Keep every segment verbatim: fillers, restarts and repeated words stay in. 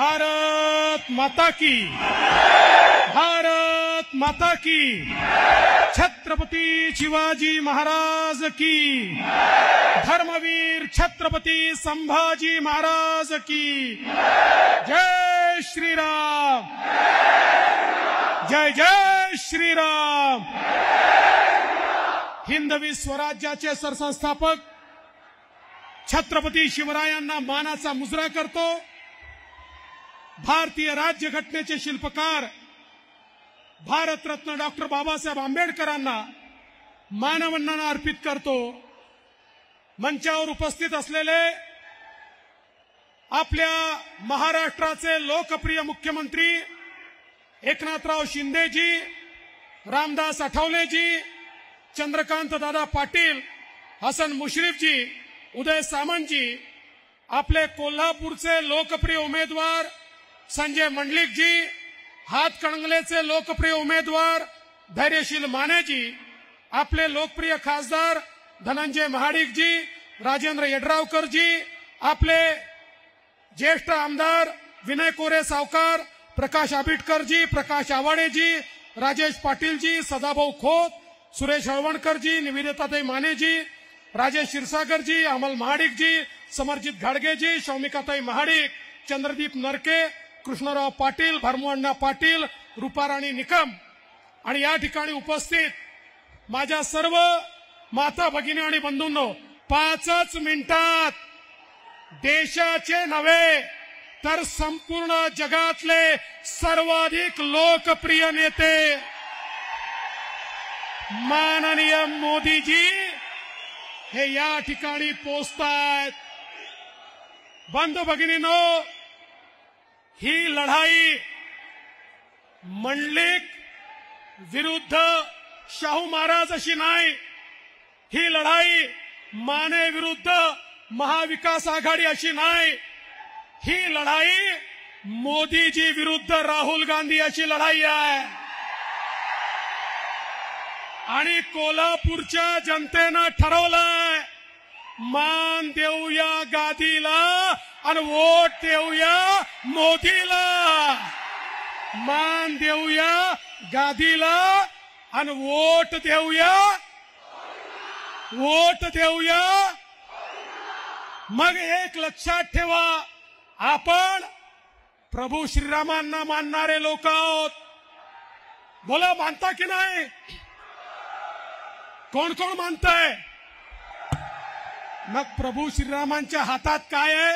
भारत माता की, भारत माता की, छत्रपती शिवाजी महाराज की, धर्मवीर छत्रपती संभाजी महाराज की, जय श्री राम, जय जय श्री राम। हिंदवी स्वराज्याचे सरसंस्थापक छत्रपती शिवरायांना मानाचा मुजरा करतो। भारतीय राज्यघटनेचे शिल्पकार भारतरत्न डॉक्टर बाबासाहेब आंबेडकरांना मानवंदना अर्पित करतो। मंचावर उपस्थित असलेले आपल्या महाराष्ट्राचे लोकप्रिय मुख्यमंत्री एकनाथराव शिंदेजी, रामदास आठवलेजी, चंद्रकांत दादा पाटील, हसन मुश्रीफजी, उदय सामंतजी, आपले कोल्हापूरचे लोकप्रिय उमेदवार संजय मंडलिकजी, हातकणंगलेचे लोकप्रिय उमेदवार धैर्यशील मानेजी, आपले लोकप्रिय खासदार धनंजय महाडिकजी, राजेंद्र यड्रावकरजी, आपले ज्येष्ठ आमदार विनय कोरे सावकार, प्रकाश आबिटकरजी, प्रकाश आवाडेजी, राजेश पाटीलजी, सदाभाऊ खोत, सुरेश हळवणकरजी, निवेदिताताई मानेजी, राजेश क्षीरसागरजी, अमल महाडिकजी, समरजित घाडगेजी, शौमिकाताई महाडिक, चंद्रदीप नरके, कृष्णराव पाटील, भरमू पाटील, रूपाराणी निकम आणि या ठिकाणी उपस्थित माझ्या सर्व माता भगिनी आणि बंधूंनो, पाचच मिनिटात देशाचे नव्हे तर संपूर्ण जगातले सर्वाधिक लोकप्रिय नेते माननीय मोदीजी हे या ठिकाणी पोहोचतायत। बंधू भगिनींनो, ही लढाई मंडलिक विरुद्ध शाहू महाराज अशी नाही, ही लढाई माने विरुद्ध महाविकास आघाडी अशी नाही, ही लढाई मोदीजी विरुद्ध राहुल गांधी अशी लढाई आहे। आणि कोल्हापूरच्या जनतेनं ठरवलंय, मान देऊया गादीला आणि वोट देऊया मोदीला, मान देऊया गादीला आणि वोट देऊया, वोट देऊया। मग एक लक्षात ठेवा, आपण प्रभू श्रीरामांना मानणारे लोक आहोत। बोला, मानता की नाही? कोण कोण मानताय? मग प्रभू श्रीरामांच्या हातात काय आहे?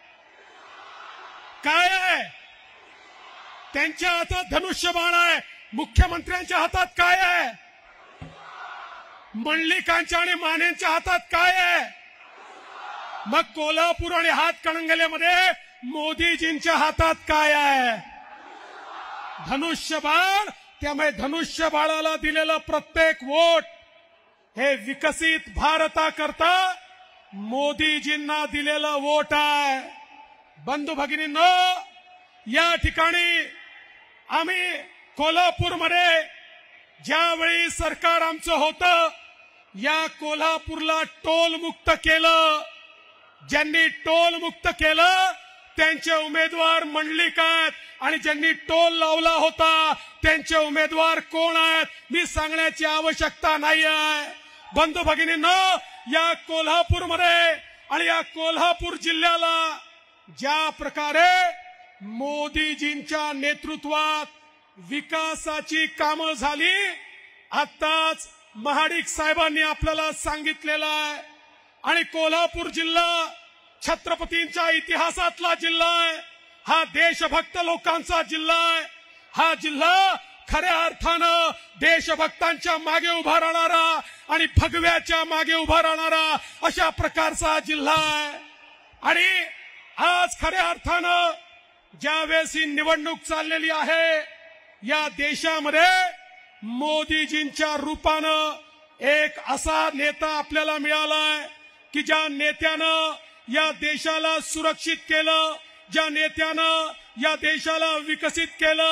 काय आहे? त्यांच्या हातात धनुष्यबाण आहे। मुख्यमंत्र्यांच्या हातात काय आहे? मंडलिकांच्या आणि मानेंच्या हातात काय आहे? मग कोल्हापूर आणि हातकणंगलेमध्ये मोदीजींच्या हातात काय आहे? धनुष्यबाण। त्यामुळे धनुष्यबाणाला दिलेलं प्रत्येक वोट हे विकसित भारताकरता मोदीजींना दिलेलं वोट आहे। बंधू भगिनींनो, या ठिकाणी आम्ही कोल्हापूरमध्ये ज्यावेळी सरकार आमचं होतं, या कोल्हापूरला टोल मुक्त केलं। ज्यांनी टोल मुक्त केलं त्यांचे उमेदवार मंडलिक आहेत आणि ज्यांनी टोल लावला होता त्यांचे उमेदवार कोण आहेत मी सांगण्याची आवश्यकता नाही आहे। बंधू भगिनींनो, या कोल्हापूरमध्ये आणि या कोल्हापूर जिल्ह्याला ज्या प्रकारे मोदीजींच्या नेतृत्वात विकासाची कामं झाली, आताच महाडिक साहेबांनी आपल्याला सांगितलेलं आहे। आणि कोल्हापूर जिल्हा छत्रपतींच्या इतिहासातला जिल्हा आहे, हा देशभक्त लोकांचा जिल्हा आहे। हा जिल्हा खऱ्या अर्थानं देशभक्तांच्या मागे उभा राहणारा आणि भगव्याच्या मागे उभा राहणारा अशा प्रकारचा जिल्हा आहे। आणि आज खऱ्या अर्थानं ज्यावेळेस ही निवडणूक चाललेली आहे, या देशामध्ये मोदीजींच्या रूपानं एक असा नेता आपल्याला मिळालाय की ज्या नेत्यानं या देशाला सुरक्षित केलं, ज्या नेत्यानं या देशाला विकसित केलं,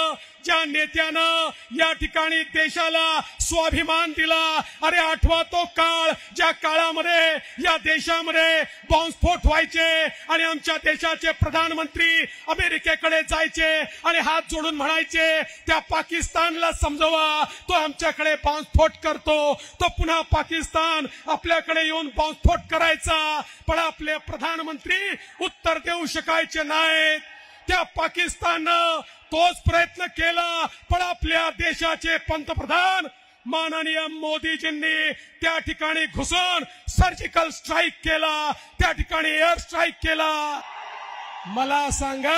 ज्या नेत्यानं या ठिकाणी देशाला स्वाभिमान दिला, अरे आठवा तो काळ ज्या काळामध्ये या देशामध्ये बॉम्बस्फोट व्हायचे आणि आमच्या देशाचे प्रधानमंत्री अमेरिकेकडे जायचे आणि हात जोडून म्हणायचे त्या पाकिस्तानला समजवा तो आमच्याकडे बॉम्बस्फोट करतो, तो पुन्हा पाकिस्तान आपल्याकडे येऊन बॉम्बस्फोट करायचा, पण आपले प्रधानमंत्री उत्तर देऊ शकायचे नाहीत। त्या पाकिस्ताननं तोच प्रयत्न केला, पण आपल्या देशाचे पंतप्रधान माननीय मोदीजींनी त्या ठिकाणी घुसून सर्जिकल स्ट्राईक केला, त्या ठिकाणी एअर स्ट्राईक केला। मला सांगा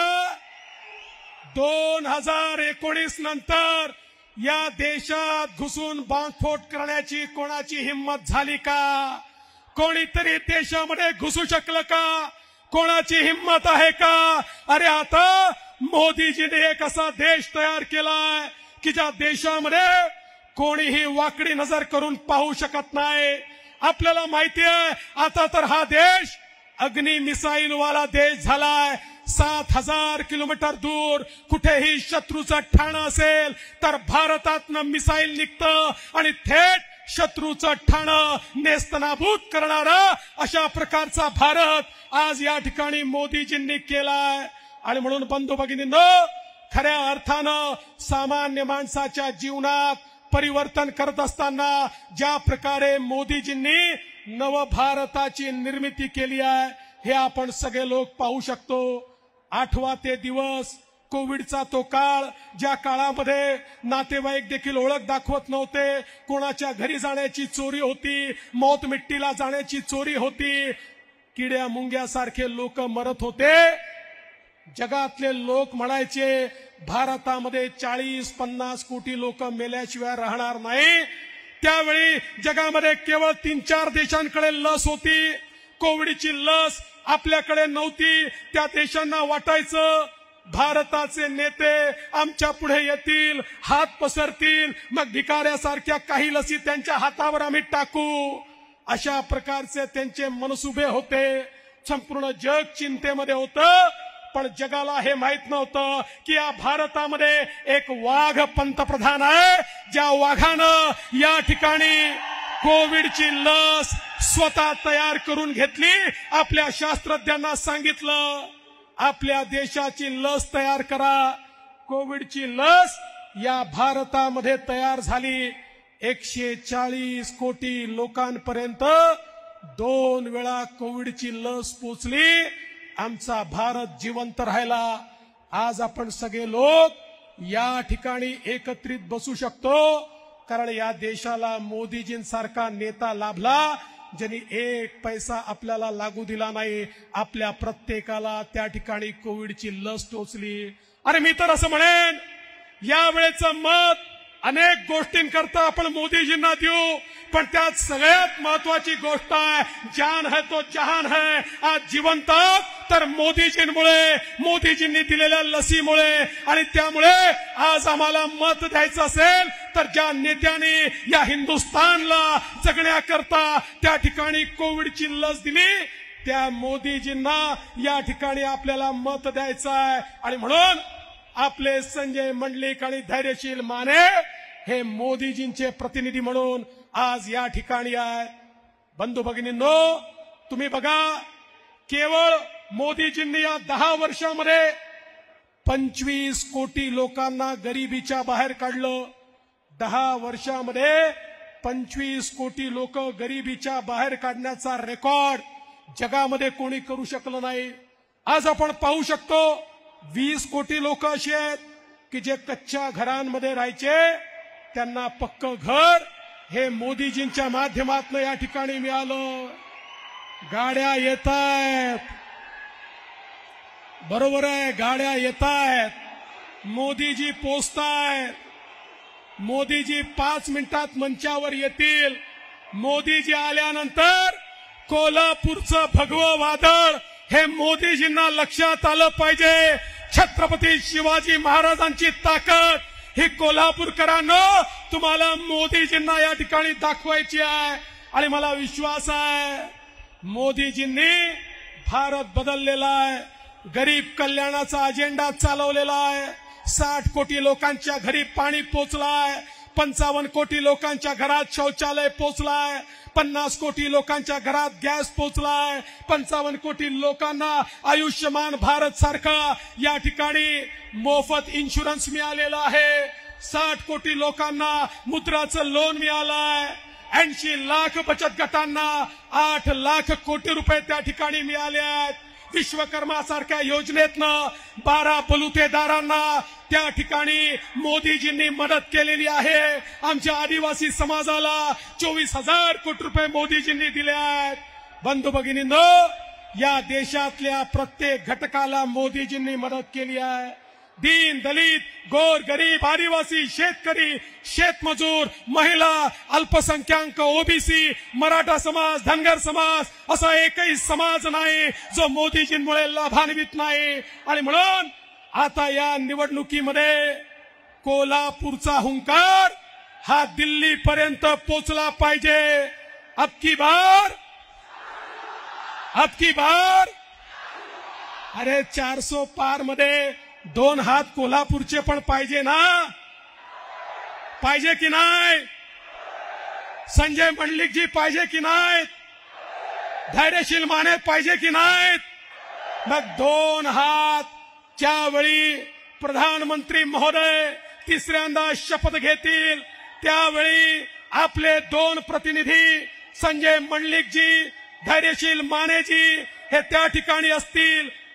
दोन हजार एकोणीस नंतर या देशात घुसून बॉम्बस्फोट करण्याची कोणाची हिंमत झाली का? कोणीतरी देशामध्ये घुसू शकलं का? कोणाची हिंमत आहे का? अरे आता मोदीजीने एक असा देश तयार केलाय की ज्या देशामध्ये कोणीही वाकडी नजर करून पाहू शकत नाही। आपल्याला माहिती आहे आता तर हा देश अग्नि मिसाईल वाला देश झालाय। सात हजार किलोमीटर दूर कुठेही शत्रूचं ठाणं असेल तर भारतातनं मिसाईल निघतं आणि थेट शत्रूचं ठाणं नेस्तनाबूत करणारा अशा प्रकारचा भारत आज या ठिकाणी मोदीजींनी केलाय। आणि म्हणून बंधू भगिनींनो, खऱ्या अर्थानं सामान्य माणसाच्या जीवनात परिवर्तन करत असताना ज्या प्रकारे मोदीजींनी नव भारताची निर्मिती केली आहे हे आपण सगळे लोक पाहू शकतो। आठवा ते दिवस कोविडचा तो काळ ज्या काळामध्ये नातेवाईक देखील ओळख दाखवत नव्हते, कोणाच्या घरी जाण्याची चोरी होती, मौत मिट्टीला जाण्याची चोरी होती, किड्या मुंग्यासारखे लोक मरत होते। जगातले लोक म्हणायचे भारतामध्ये चाळीस पन्नास कोटी लोक मेल्याशिवाय राहणार नाही। त्यावेळी जगामध्ये केवळ तीन चार देशांकडे लस होती, कोविडची लस आपल्याकडे नव्हती। त्या देशांना वाटायचं भारताचे नेते आमच्या पुढे येतील, हात पसरतील, मग भिकाऱ्यासारख्या काही लसी त्यांच्या हातावर आम्ही टाकू, अशा प्रकारचे त्यांचे मनसुबे होते। संपूर्ण जग चिंतेमध्ये होतं, पण जगाला हे माहित नव्हतं की या भारतामध्ये एक वाघ पंतप्रधान आहे, ज्या वाघानं या ठिकाणी कोविडची लस स्वतः तयार करून घेतली। आपल्या शास्त्रज्ञांना सांगितलं आपल्या देशाची लस तयार करा। कोविडची लस या भारतामध्ये तयार झाली। एकशे चाळीस कोटी लोकांपर्यंत दोन वेळा कोविडची लस पोचली। आमचा भारत जिवंत राहिला। आज आपण सगळे लोक या ठिकाणी एकत्रित बसू शकतो कारण या देशाला मोदीजींसारखा नेता लाभला ज्यांनी एक पैसा आपल्याला लागू दिला नाही, आपल्या प्रत्येकाला त्या ठिकाणी कोविडची लस टोचली। अरे मी तर असं म्हणेन यावेळेचं मत अनेक गोष्टींकरता आपण मोदीजींना देऊ, पण त्यात सगळ्यात महत्वाची गोष्ट आहे जान है तो जहान है। आज जिवंत तर मोदीजींमुळे, मोदीजींनी दिलेल्या लसीमुळे, आणि त्यामुळे आज आम्हाला मत द्यायचं असेल तर ज्या नेत्यांनी या हिंदुस्थानला जगण्याकरता त्या ठिकाणी कोविडची लस दिली त्या मोदीजींना या ठिकाणी आपल्याला मत द्यायचं आहे। आणि म्हणून आपले संजय मंडलिक आणि धैर्यशील माने हे मोदीजींचे प्रतिनिधी म्हणून आज या ठिकाणी आहेत। बंधू भगिनींनो, तुम्ही बघा केवळ मोदीजींनी या दहा वर्षामध्ये पंचवीस कोटी लोकांना गरिबीच्या बाहेर काढलं। दहा वर्षामध्ये पंचवीस कोटी लोक गरिबीच्या बाहेर काढण्याचा रेकॉर्ड जगामध्ये कोणी करू शकलं नाही। आज आपण पाहू शकतो वीस कोटी लोक असे आहेत की जे कच्च्या घरांमध्ये राहायचे, त्यांना पक्क घर हे मोदीजींच्या माध्यमातून या ठिकाणी मिळालं। गाड्या येत आहेत, बरोबर आहे, गाड्या येत आहेत, मोदीजी पोचतायत, मोदीजी पाच मिनिटात मंचावर येतील। मोदीजी आल्यानंतर कोल्हापूरचं भगवं वादळ हे मोदीजींना लक्षात आलं पाहिजे। छत्रपती शिवाजी महाराजांची ताकद ही कोल्हापूरकरांनो तुम्हाला मोदीजींना या ठिकाणी दाखवायची आहे। आणि मला विश्वास आहे मोदीजींनी भारत बदललेला आहे, गरीब कल्याणाचा अजेंडा चालवलेला आहे, साठ कोटी लोकांच्या घरी पाणी पोचलाय, पंचावन्न कोटी लोकांच्या घरात शौचालय पोचलाय, पन्नास कोटी लोकांच्या घरात गॅस पोचलाय, पंचावन्न कोटी लोकांना आयुष्यमान भारत सारखा या ठिकाणी मोफत इन्शुरन्स मिळालेला आहे, साठ कोटी लोकांना मुद्राचं लोन मिळालंय, ऐंशी लाख बचत गटांना आठ लाख कोटी रुपये त्या ठिकाणी मिळाले आहेत. विश्वकर्मा सारख्या योजनेतनं बारा बलुतेदारांना त्या ठिकाणी मोदीजींनी मदत केलेली आहे. आमच्या आदिवासी समाजाला चोवीस हजार कोटी रुपये मोदीजींनी दिले आहेत. बंधू भगिनींनो, या देशातल्या प्रत्येक घटकाला मोदीजींनी मदत केली आहे. दीन दलित गोर गरीब आदिवासी शेतकरी शेतमजूर महिला अल्पसंख्याक ओबीसी मराठा समाज धनगर समाज असा एकही समाज नाही जो मोदीजींमुळे लाभान्वित नाही. आणि म्हणून आता या निवडणुकीमध्ये कोल्हापूरचा हुंकार हा दिल्ली पर्यंत पोचला पाहिजे. अबकी बार अबकी बार अरे चारसो पार मध्ये दोन हात कोल्हापूरचे पण पाहिजे ना, पाहिजे की नाही? संजय मंडलिकजी पाहिजे की नाहीत? धैर्यशील माने पाहिजे की नाहीत? मग दोन हात ज्यावेळी प्रधानमंत्री महोदय तिसऱ्यांदा शपथ घेतील त्यावेळी आपले दोन प्रतिनिधी संजय मंडलिकजी धैर्यशील मानेजी हे त्या ठिकाणी असतील.